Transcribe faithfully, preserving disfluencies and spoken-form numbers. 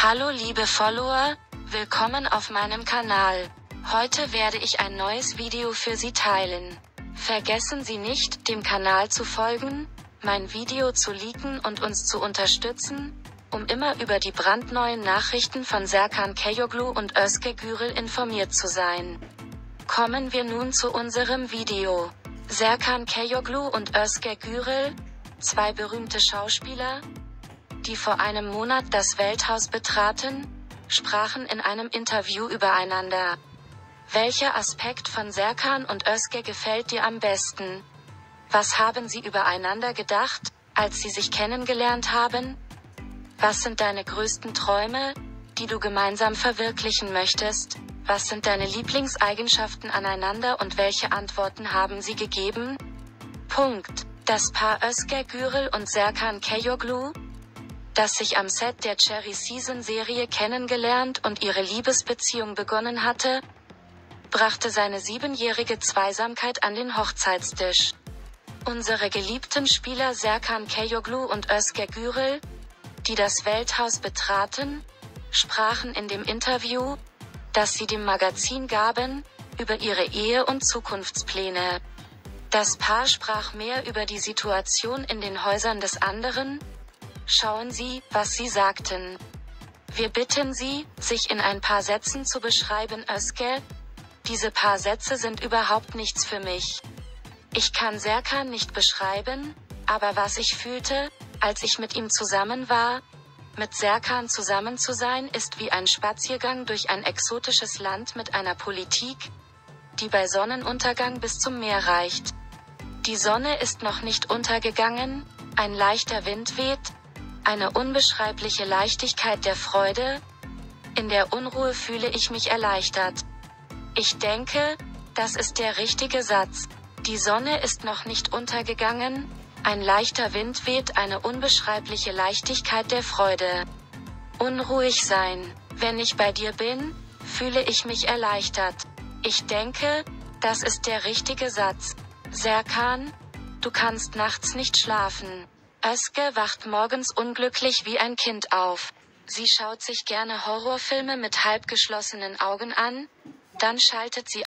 Hallo liebe Follower, willkommen auf meinem Kanal. Heute werde ich ein neues Video für Sie teilen. Vergessen Sie nicht, dem Kanal zu folgen, mein Video zu liken und uns zu unterstützen, um immer über die brandneuen Nachrichten von Serkan Kayoglu und Özge Gürel informiert zu sein. Kommen wir nun zu unserem Video. Serkan Kayoglu und Özge Gürel, zwei berühmte Schauspieler, die vor einem Monat das Welthaus betraten, sprachen in einem Interview übereinander. Welcher Aspekt von Serkan und Özge gefällt dir am besten? Was haben sie übereinander gedacht, als sie sich kennengelernt haben? Was sind deine größten Träume, die du gemeinsam verwirklichen möchtest? Was sind deine Lieblingseigenschaften aneinander und welche Antworten haben sie gegeben? Punkt. Das Paar Özge Gürel und Serkan Kayoglu, das sich am Set der Cherry Season Serie kennengelernt und ihre Liebesbeziehung begonnen hatte, brachte seine siebenjährige Zweisamkeit an den Hochzeitstisch. Unsere geliebten Spieler Serkan Kayoglu und Özge Gürel, die das Welthaus betraten, sprachen in dem Interview, das sie dem Magazin gaben, über ihre Ehe und Zukunftspläne. Das Paar sprach mehr über die Situation in den Häusern des anderen. Schauen Sie, was sie sagten. Wir bitten Sie, sich in ein paar Sätzen zu beschreiben. Özge: Diese paar Sätze sind überhaupt nichts für mich. Ich kann Serkan nicht beschreiben, aber was ich fühlte, als ich mit ihm zusammen war, mit Serkan zusammen zu sein, ist wie ein Spaziergang durch ein exotisches Land mit einer Politik, die bei Sonnenuntergang bis zum Meer reicht. Die Sonne ist noch nicht untergegangen, ein leichter Wind weht, eine unbeschreibliche Leichtigkeit der Freude. In der Unruhe fühle ich mich erleichtert. Ich denke, das ist der richtige Satz. Die Sonne ist noch nicht untergegangen, ein leichter Wind weht, eine unbeschreibliche Leichtigkeit der Freude. Unruhig sein. Wenn ich bei dir bin, fühle ich mich erleichtert. Ich denke, das ist der richtige Satz. Serkan: Du kannst nachts nicht schlafen. Özge wacht morgens unglücklich wie ein Kind auf. Sie schaut sich gerne Horrorfilme mit halb geschlossenen Augen an, dann schaltet sie